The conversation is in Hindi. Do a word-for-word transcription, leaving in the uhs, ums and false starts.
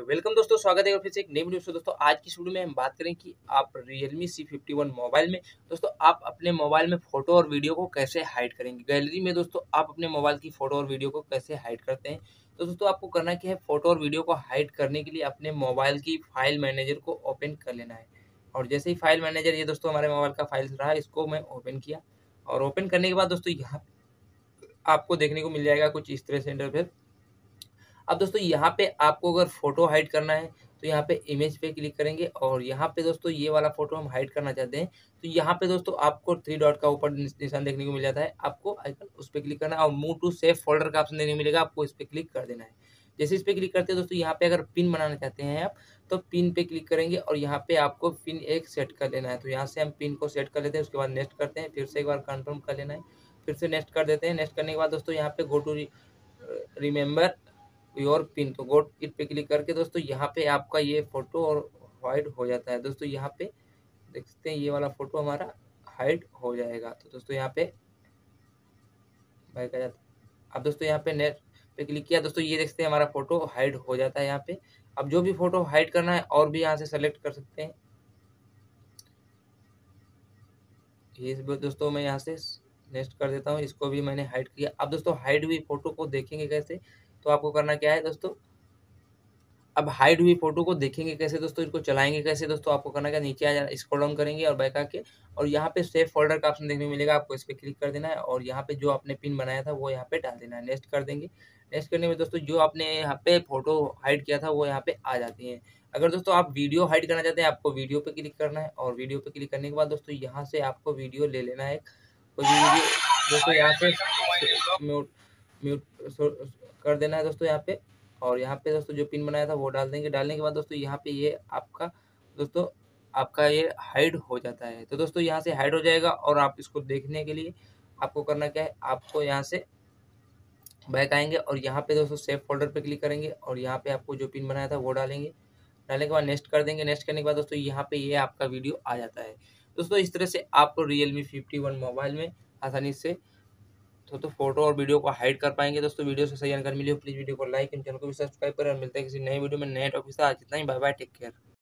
वेलकम दोस्तों, स्वागत है और फिर से एक नई वीडियो से। दोस्तों आज की इस वीडियो में हम बात करें कि आप Realme C fifty one mobile में दोस्तों आप अपने मोबाइल में फ़ोटो और वीडियो को कैसे हाइड करेंगे। गैलरी में दोस्तों आप अपने मोबाइल की फ़ोटो और वीडियो को कैसे हाइड करते हैं। तो दोस्तों आपको करना क्या है, फ़ोटो और वीडियो को हाइड करने के लिए अपने मोबाइल की फ़ाइल मैनेजर को ओपन कर लेना है। और जैसे ही फ़ाइल मैनेजर, ये दोस्तों हमारे मोबाइल का फ़ाइल रहा, इसको मैं ओपन किया और ओपन करने के बाद दोस्तों यहाँ आपको देखने को मिल जाएगा कुछ इस तरह से इंटरफेस। अब दोस्तों यहाँ पे आपको अगर फ़ोटो हाइड करना है तो यहाँ पे इमेज पे क्लिक करेंगे और यहाँ पे दोस्तों ये वाला फ़ोटो हम हाइड करना चाहते हैं, तो यहाँ पे दोस्तों आपको थ्री डॉट का ऊपर निश निशान देखने को मिल जाता है, आपको आइकन उस पे क्लिक करना है और मूव टू सेव फ़ोल्डर का ऑप्शन देखने को मिलेगा, आपको इस पे क्लिक कर देना है। जैसे इस पे क्लिक करते हैं दोस्तों, यहाँ पे अगर पिन बनाना चाहते हैं आप, तो पिन पे क्लिक करेंगे और यहाँ पे आपको पिन एक सेट कर लेना है। तो यहाँ से हम पिन को सेट कर लेते हैं, उसके बाद नेक्स्ट करते हैं, फिर से एक बार कन्फर्म कर लेना है, फिर से नेक्स्ट कर देते हैं। नेक्स्ट करने के बाद दोस्तों यहाँ पे go to re remember your pin, तो गो इट पे क्लिक करके दोस्तों यहाँ पे आपका ये फ़ोटो और हाइड हो जाता है। दोस्तों यहाँ पे देख सकते हैं ये वाला फ़ोटो हमारा हाइड हो जाएगा। तो दोस्तों यहाँ पे बैक आ जाता है। अब दोस्तों यहाँ पे नेक्स्ट पे क्लिक किया, दोस्तों ये देख सकते हैं हमारा फ़ोटो हाइड हो जाता है यहाँ पे। अब जो भी फ़ोटो हाइड करना है और भी यहाँ से सेलेक्ट कर सकते हैं। ये दोस्तों मैं यहाँ से नेक्स्ट कर देता हूँ, इसको भी मैंने हाइड किया। अब दोस्तों हाइड हुई फ़ोटो को देखेंगे कैसे, तो आपको करना क्या है दोस्तों, अब हाइड हुई फ़ोटो को देखेंगे कैसे दोस्तों, इसको चलाएँगे कैसे दोस्तों, आपको करना क्या, नीचे आ जाना, स्क्रॉल डाउन करेंगे और बैक आके और यहाँ पे सेव फ़ोल्डर का ऑप्शन देखने को मिलेगा, आपको इस पे क्लिक कर देना है और यहाँ पे जो आपने पिन बनाया था वो यहाँ पे डाल देना है। नेक्स्ट कर देंगे। नेक्स्ट करने में दोस्तों जो आपने यहाँ पे फ़ोटो हाइड किया था वो यहाँ पे आ जाती हैं। अगर दोस्तों आप वीडियो हाइड करना चाहते हैं, आपको वीडियो पे क्लिक करना है और वीडियो पे क्लिक करने के बाद दोस्तों यहाँ से आपको वीडियो ले लेना है। कोई भी वीडियो दोस्तों यहाँ से म्यूट म्यूट सो कर देना है दोस्तों यहाँ पे और यहाँ पे दोस्तों जो पिन बनाया था वो डाल देंगे। डालने के बाद दोस्तों यहाँ पे ये आपका दोस्तों आपका ये हाइड हो जाता है। तो दोस्तों यहाँ से हाइड हो जाएगा और आप इसको देखने के लिए आपको करना क्या है, आपको यहाँ से बैक आएँगे और यहाँ पे दोस्तों सेव फ़ोल्डर पे क्लिक करेंगे और यहाँ पे आपको जो पिन बनाया था वो डालेंगे। डालने के बाद नेक्स्ट कर देंगे। नेक्स्ट करने के बाद दोस्तों यहाँ पे ये आपका वीडियो आ जाता है। दोस्तों इस तरह से आप Realme फिफ्टी वन मोबाइल में आसानी से तो तो फ़ोटो और वीडियो को हाइड कर पाएँगे। दोस्तों वीडियो से सही जानकारी मिली हो प्लीज़ वीडियो को लाइक एंड चैनल को भी सब्सक्राइब करें और मिलते हैं किसी नए वीडियो में नए टॉपिक के साथ। आज इतना ही, बाय बाय, टेक केयर।